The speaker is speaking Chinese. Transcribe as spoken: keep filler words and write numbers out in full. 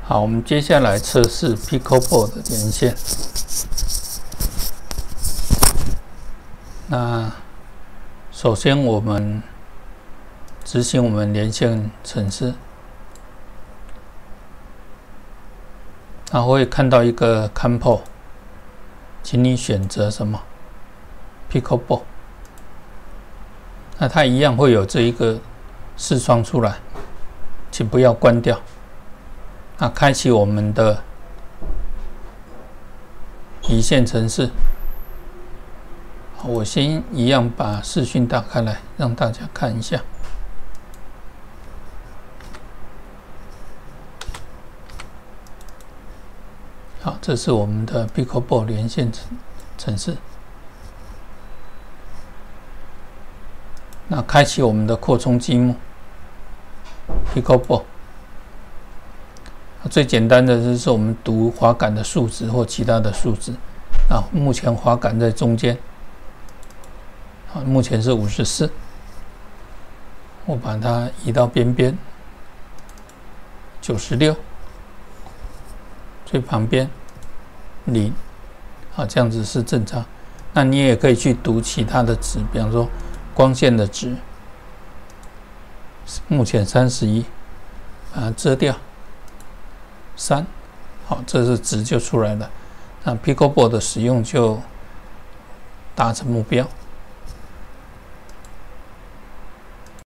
好，我们接下来测试 Pickleball 的连线。那首先我们执行我们连线程式，然后会看到一个 Compo， 请你选择什么 Pickleball。那它一样会有这一个视窗出来，请不要关掉。那开启我们的离线程式。我先一样把视讯打开来，让大家看一下。好，这是我们的 Pickleball 连线程式。那开启我们的扩充积木 Pickleball。最简单的就是我们读滑杆的数值或其他的数值。啊，目前滑杆在中间。啊，目前是五十四。我把它移到边边。九十六。最旁边零。啊，这样子是正常。那你也可以去读其他的值，比方说光线的值，目前三十一，把它遮掉。三，好，这是值就出来了。那 Pickleball 的使用就达成目标。